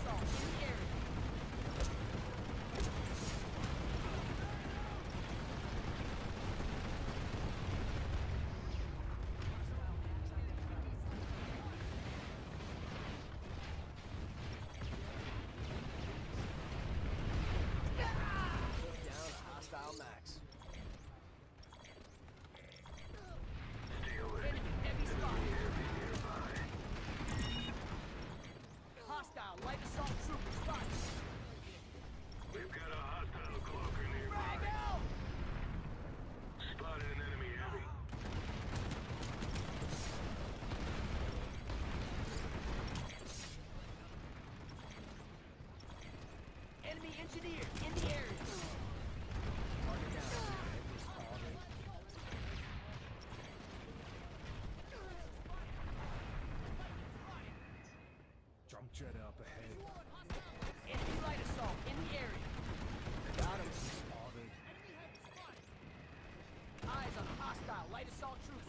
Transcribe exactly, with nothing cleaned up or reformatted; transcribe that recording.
assault in the area. Down a hostile Max. Stay away. Enemy heavy spotted. Nearby. Hostile light assault trooper spotted. We've got a hostile cloaker Frag nearby. out! Spotted an enemy heavy. Enemy engineer in the area. Target down. Heavy spotted. Jump jet up ahead. Enemy light assault in the area. Got him. Spotted. Eyes on a hostile light assault trooper.